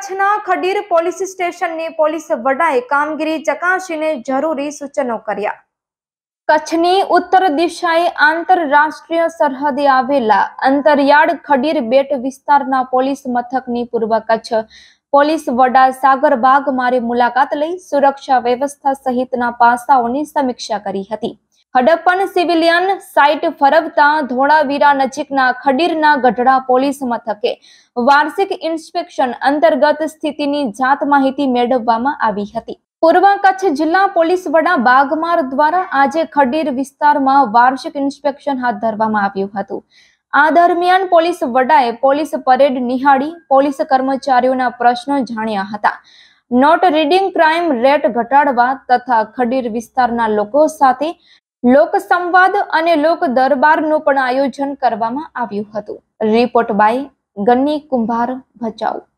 કચ્છના ખડીર પોલીસ સ્ટેશનની પોલીસ વડાએ કામગીરી ચકાસીને જરૂરી સૂચનો કર્યા। કચ્છની ઉત્તર દિશાએ આંતરરાષ્ટ્રીય સરહદે આવેલા અંતરિયાળ ખડીર બેટ વિસ્તારના પોલીસ મથકની પૂર્વ કચ્છ પોલીસ વડા સાગરબાગ મારે મુલાકાત લઈ સુરક્ષા વ્યવસ્થા સહિતના પાસાઓની સમીક્ષા કરી હતી। હડપ્પન સિવિલિયન સાઇટ ફરવતા ધોળાવીરા નજીકના ખડીરના ગઢડા પોલીસ મથકે વાર્ષિક ઇન્સ્પેક્શન અંતર્ગત સ્થિતિની જાત માહિતી મેળવવામાં આવી હતી। પૂર્વ કચ્છ જિલ્લા પોલીસ વડા બાગમાર દ્વારા આજે ખડીર વિસ્તારમાં વાર્ષિક ઇન્સ્પેક્શન હાથ ધરવામાં આવ્યું હતું। આ દરમિયાન પોલીસ વડાએ પોલીસ પરેડ નિહાળી પોલીસ કર્મચારીઓના પ્રશ્નો જાણ્યા હતા। નોટ રીડિંગ ક્રાઇમ રેટ ઘટાડવા તથા ખડીર વિસ્તારના લોકો સાથે લોક સંવાદ અને લોક દરબારનું પણ આયોજન કરવામાં આવ્યું હતું। રિપોર્ટ બાય ગન્ની કુંભાર ભચાઉ।